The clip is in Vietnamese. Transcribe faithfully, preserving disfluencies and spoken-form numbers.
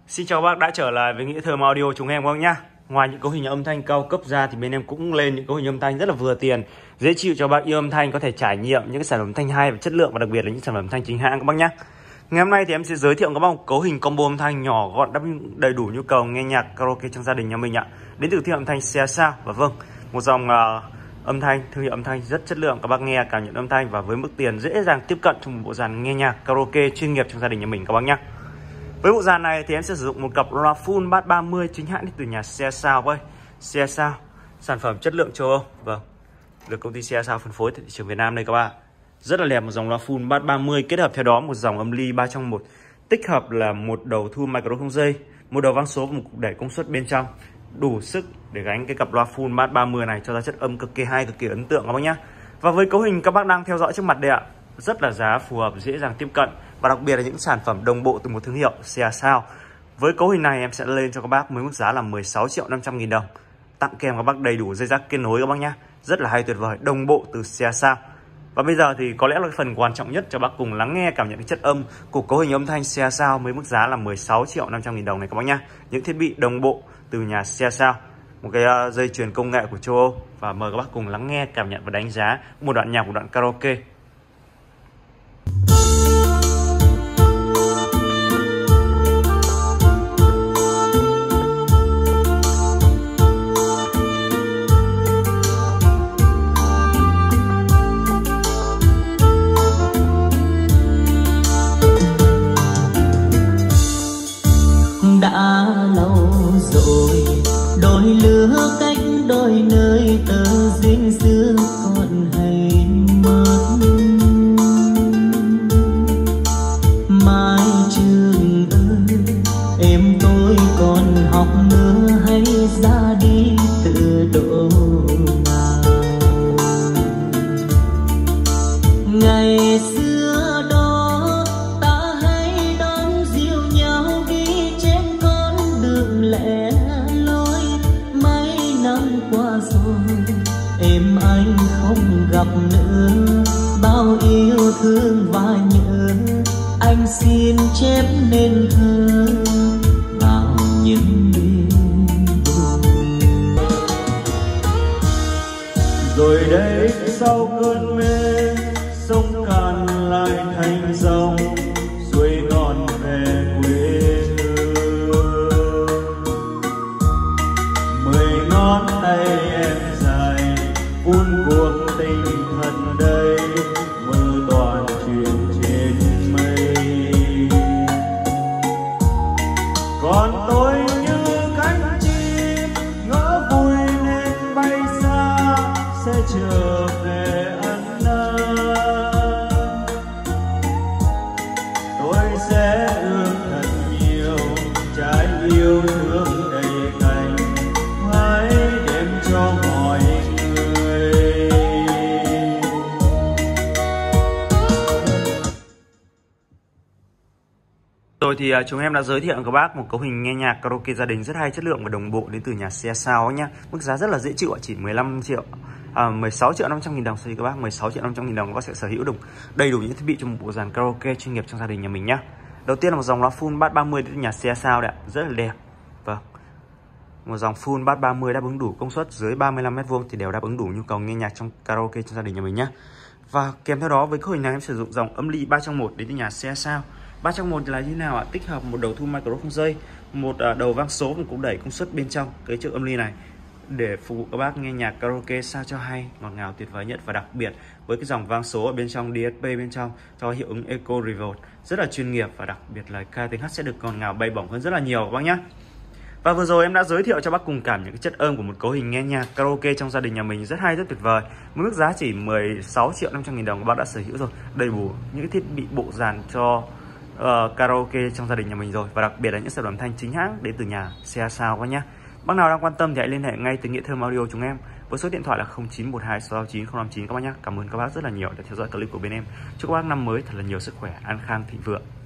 Xin chào các bác đã trở lại với Nghĩa Thơm Audio chúng em các bác nhá. Ngoài những cấu hình âm thanh cao cấp ra thì bên em cũng lên những cấu hình âm thanh rất là vừa tiền, dễ chịu cho bác yêu âm thanh có thể trải nghiệm những cái sản phẩm âm thanh hay và chất lượng, và đặc biệt là những sản phẩm âm thanh chính hãng các bác nhá. Ngày hôm nay thì em sẽ giới thiệu các bác một cấu hình combo âm thanh nhỏ gọn đáp ứng đầy đủ nhu cầu nghe nhạc karaoke trong gia đình nhà mình ạ. Đến từ thương hiệu âm thanh Seasao, và vâng, một dòng uh, âm thanh thương hiệu âm thanh rất chất lượng, các bác nghe cảm nhận âm thanh và với mức tiền dễ dàng tiếp cận trong một bộ dàn nghe nhạc karaoke chuyên nghiệp trong gia đình nhà mình các bác nhá. Với bộ dàn này thì em sẽ sử dụng một cặp loa full bass ba mươi chính hãng đến từ nhà Seasao ơi. Seasao, sản phẩm chất lượng châu Âu, vâng, được công ty Seasao phân phối tại thị trường Việt Nam đây các bạn. Rất là đẹp, một dòng loa full bass ba mươi kết hợp theo đó một dòng âm ly ba trong một, tích hợp là một đầu thu micro không dây, một đầu vang số và một cục đẩy công suất bên trong, đủ sức để gánh cái cặp loa full bass ba mươi này cho ra chất âm cực kỳ hay, cực kỳ ấn tượng các bác nhá. Và với cấu hình các bác đang theo dõi trước mặt đây ạ, rất là giá phù hợp, dễ dàng tiếp cận, và đặc biệt là những sản phẩm đồng bộ từ một thương hiệu Seasao. Với cấu hình này em sẽ lên cho các bác với mức giá là mười sáu triệu năm trăm nghìn đồng, tặng kèm các bác đầy đủ dây jack kết nối các bác nhá. Rất là hay, tuyệt vời, đồng bộ từ Seasao. Và bây giờ thì có lẽ là cái phần quan trọng nhất cho bác cùng lắng nghe cảm nhận cái chất âm của cấu hình âm thanh Seasao với mức giá là mười sáu triệu năm trăm nghìn đồng này các bác nhá. Những thiết bị đồng bộ từ nhà Seasao, một cái uh, dây chuyền công nghệ của châu Âu, và mời các bác cùng lắng nghe, cảm nhận và đánh giá một đoạn nhạc, một đoạn karaoke. Đã lâu rồi đôi lứa cách đôi nơi, tơ duyên xưa còn hay mất. Mai trường ơi, em tôi còn học nữa hay ra đi từ độ nào? Ngày xưa đó ta hay đón dìu nhau đi trên con đường lẻ loi. Mấy năm qua rồi em anh không gặp nữa, bao yêu thương và nhớ anh xin chép nên thơ vào những đêm buồn. Rồi đây sau cơn mê, sông cạn lại thành dòng, xuôi ngọn về quê hương. Mười ngón tay em dài vun cuộc tình thật đây, mơ toàn chuyện trên mây. Còn tôi như cánh chim ngỡ vui nên bay xa, sẽ trở về ân ái. Tôi sẽ ước thật nhiều trái yêu thương đầy cành, hãy đem cho mọi người. Rồi thì uh, chúng em đã giới thiệu các bác một cấu hình nghe nhạc karaoke gia đình rất hay, chất lượng và đồng bộ đến từ nhà Seasao nhá. Mức giá rất là dễ chịu, chỉ mười lăm triệu, à, mười sáu triệu năm trăm nghìn đồng. Thì các bác mười sáu triệu năm trăm nghìn đồng các bác sẽ sở hữu được đầy đủ những thiết bị trong một bộ dàn karaoke chuyên nghiệp trong gia đình nhà mình nhá. Đầu tiên là một dòng loa full bass ba mươi đến từ nhà Seasao đấy ạ, rất là đẹp. Vâng, một dòng full bass ba mươi đáp ứng đủ công suất dưới ba mươi lăm mét vuông thì đều đáp ứng đủ nhu cầu nghe nhạc trong karaoke trong gia đình nhà mình nhá. Và kèm theo đó với cấu hình này em sử dụng dòng âm ly ba trong một đến từ nhà Seasao. ba trong một là như nào ạ? Tích hợp một đầu thu micro không dây, một đầu vang số và cũng đẩy công suất bên trong cái chiếc âm ly này để phục vụ các bác nghe nhạc karaoke sao cho hay, ngọt ngào, tuyệt vời nhất. Và đặc biệt với cái dòng vang số ở bên trong đê ét pê bên trong cho hiệu ứng Echo Reverb rất là chuyên nghiệp, và đặc biệt là ca tiếng hát sẽ được ngọt ngào bay bổng hơn rất là nhiều các bác nhé. Và vừa rồi em đã giới thiệu cho bác cùng cảm những cái chất âm của một cấu hình nghe nhạc karaoke trong gia đình nhà mình rất hay, rất tuyệt vời. Với mức giá chỉ mười sáu triệu năm trăm nghìn đồng các bác đã sở hữu rồi, đầy đủ những thiết bị bộ dàn cho uh, karaoke trong gia đình nhà mình rồi, và đặc biệt là những sản phẩm thanh chính hãng đến từ nhà Seasao các bác nhé. Bác nào đang quan tâm thì hãy liên hệ ngay từ Nghĩa Thơm Audio chúng em với số điện thoại là không chín một hai sáu chín không năm chín các bác nhé. Cảm ơn các bác rất là nhiều đã theo dõi clip của bên em. Chúc các bác năm mới thật là nhiều sức khỏe, an khang, thịnh vượng.